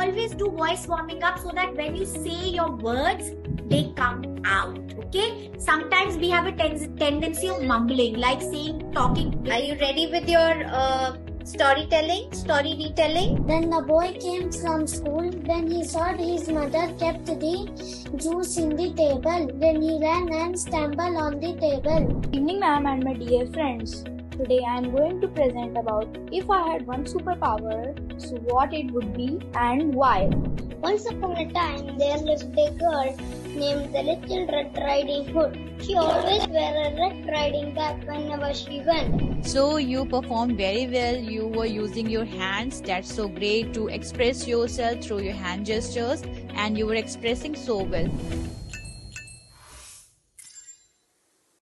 always do voice warming up so that when you say your words, they come out. Okay? Sometimes we have a tendency of mumbling, like talking. Are you ready with your story retelling? When the boy came from school, when he saw his mother kept the juice in the table, then he ran and stumbled on the table. Good evening, ma'am and my dear friends. Today I am going to present about if I had one superpower, so what it would be and why. Once upon a time, there lived a girl named the Little Red Riding Hood. She always wore a red riding cap whenever she went. So you performed very well. You were using your hands. That's so great to express yourself through your hand gestures, and you were expressing so well.